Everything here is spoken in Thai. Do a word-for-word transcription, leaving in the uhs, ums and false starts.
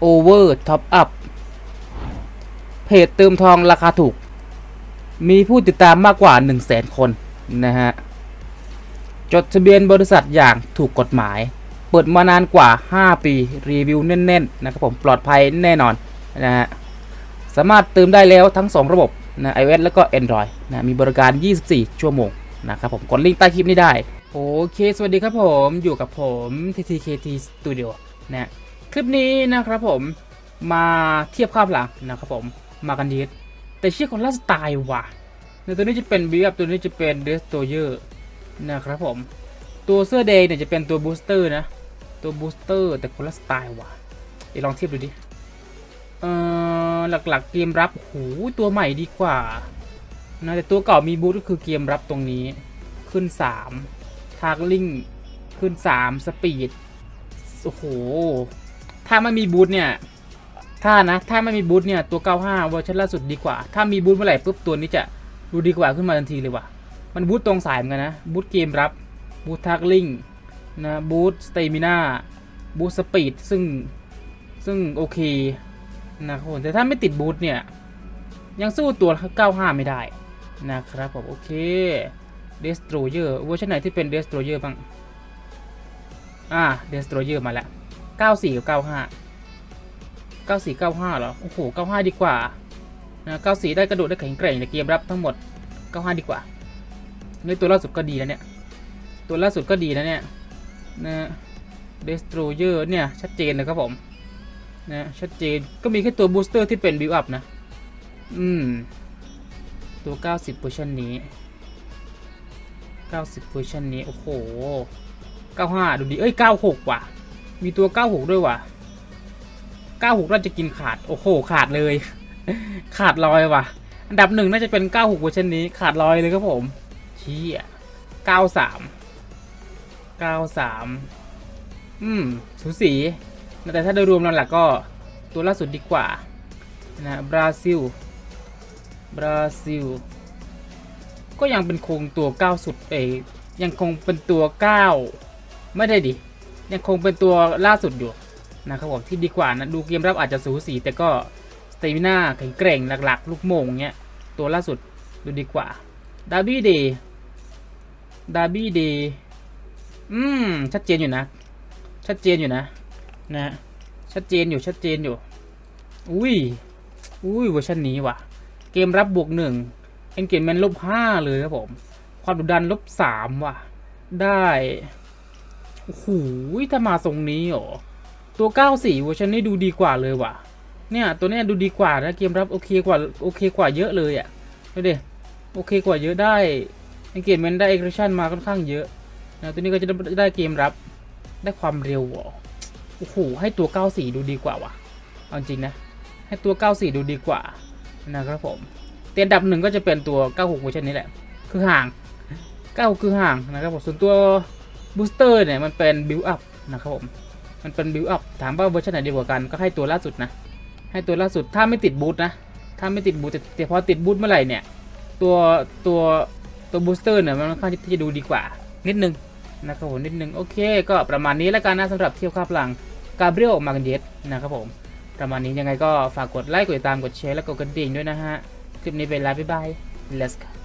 Over Top Up เพจเติมทองราคาถูกมีผู้ติดตามมากกว่า หนึ่งแสน คนนะฮะจดทะเบียนบริษัทอย่างถูกกฎหมายเปิดมานานกว่าห้าปีรีวิวแน่นๆนะครับผมปลอดภัยแน่นอนนะฮะสามารถเติมได้แล้วทั้งสองระบบนะ iOS แล้วก็ Android นะมีบริการยี่สิบสี่ชั่วโมงนะครับผมกดลิงก์ใต้คลิปนี้ได้โอเคสวัสดีครับผมอยู่กับผม ที ที เค ที Studio นะคลิปนี้นะครับผมมาเทียบข้ามหลังนะครับผมมากันดีแต่ชื่อคนละสไตล์ว่ะในตัวนี้จะเป็นบิวอัพตัวนี้จะเป็น Destroyer นะครับผมตัวเสื้อแดงเนี่ยจะเป็นตัวบูสเตอร์นะตัวบูสเตอร์แต่คนละสไตล์ว่ะเดี๋ยวลองเทียบดูดิเอ่อหลักๆเกมรับโหตัวใหม่ดีกว่านะแต่ตัวเก่ามีบูสก็คือเกมรับตรงนี้ขึ้นสามทาร์กลิงขึ้นสามสปีดโอ้โหถ้าไม่มีบูสเนี่ยถ้านะถ้าไม่มีบูสเนี่ยตัวเก้าสิบห้าเวอร์ชันล่าสุดดีกว่าถ้ามีบูสเมื่อไหร่ปุ๊บตัวนี้จะดูดีกว่าขึ้นมาทันทีเลยว่ะมันบูสตรงสายเหมือนกันนะบูสเกมรับบูสทาร์กลิงนะบูสสเตมิน่าบูสสปีดซึ่งซึ่งโอเคนะครับผมแต่ถ้าไม่ติดบูสเนี่ยยังสู้ตัวเก้าสิบห้าไม่ได้นะครับผมโอเค Destroyer เวอร์ชันไหนที่เป็น Destroyer บ้างอ่า Destroyer มาแล้วเก้าสิบสี่กับเก้าสิบห้า เก้าสิบสี่ เก้าสิบห้าเหรอโอ้โหเก้าสิบห้าดีกว่านะเก้าสิบสี่ได้กระโดดได้แข็งแกร่งในเกมรับทั้งหมดเก้าสิบห้าดีกว่าในตัวล่าสุดก็ดีแล้วเนี่ยตัวล่าสุดก็ดีแล้วเนี่ยนะ Destroyer เนี่ยชัดเจนเลยครับผมนะชัดเจนก็มีแค่ตัวบูสเตอร์ที่เป็นบิวอัพนะอืมตัวเก้าสิบเวอร์ชันนี้เก้าสิบเวอร์ชันนี้โอ้โหเก้าสิบห้าดูดีเอ้ยเก้าสิบหกว่ะมีตัวเก้าสิบหกด้วยว่ะเก้าสิบหกน่าจะกินขาดโอ้โหขาดเลยขาดลอยว่ะอันดับหนึ่งน่าจะเป็นเก้าสิบหกเวอร์ชันนี้ขาดลอยเลยครับผมเชี่ยเก้าสิบสาม เก้าสิบสามอืมสูสีแต่ถ้าโดยรวมแล้วล่ะก็ตัวล่าสุดดีกว่านะบราซิลบราซิลก็ยังเป็นคงตัวเก้าสุดเอยังคงเป็นตัวเก้าไม่ได้ดิยังคงเป็นตัวล่าสุดอยู่นะครับผมที่ดีกว่านะดูเกมรับอาจจะสูสีแต่ก็สเตมิน่าแข็งแกร่งหลักๆลูกโม่งเงี้ยตัวล่าสุดดูดีกว่าดาร์บี้เดย์ดาร์บี้เดย์อืมชัดเจนอยู่นะชัดเจนอยู่นะนะชัดเจนอยู่ชัดเจนอยู่อุ้ยอุ้ยเวอร์ชันนี้ว่ะเกมรับบวกหนึ่งเอนเกจเมนต์ลบห้าเลยครับผมความดุดันลบสามว่ะได้โอ้โหถ้ามาทรงนี้เหรอตัวเก้าสิบสี่เวอร์ชันนี้ดูดีกว่าเลยว่ะเนี่ยตัวนี้ดูดีกว่านะเกมรับโอเคกว่าโอเคกว่าเยอะเลยอ่ะดูดิโอเคกว่าเยอะได้เอนเกจเมนต์ได้เอ็กซ์เรชั่นมาค่อนข้างเยอะนะตัวนี้ก็จะได้เกมรับได้ความเร็วว่ะโอ้โหให้ตัวเก้าสิบสี่ดูดีกว่าว่ะเอาจริงนะให้ตัวเก้าสิบสี่ดูดีกว่านะครับผมเตียนดับหนึ่งก็จะเป็นตัวเก้าสิบหกเวอร์ชันนี้แหละคือห่างเก้าคือห่างนะครับผมส่วนตัวบูสเตอร์เนี่ยมันเป็นบิวอัพนะครับผมมันเป็นบิวอัพถามว่าเวอร์ชันไหนดีกว่ากันก็ให้ตัวล่าสุดนะให้ตัวล่าสุดถ้าไม่ติดบูสนะถ้าไม่ติดบูสแต่พอติดบูสเมื่อไหร่เนี่ยตัวตัวตัวบูสเตอร์เนี่ยมันค่อนข้างที่จะดูดีกว่านิดนึงนะครับผมนิดนึงโอเคก็ประมาณนี้แล้วกันนะสำหรับเที่ยวข้ามหลังกาเบรียลมาร์เกนนะครับผมประมาณนี้ยังไงก็ฝากกดไลค์กดติดตามกดแชร์และกดกระดิ่งด้วยนะฮะคลิปนี้เป็นลาบ๊ายบาย let's go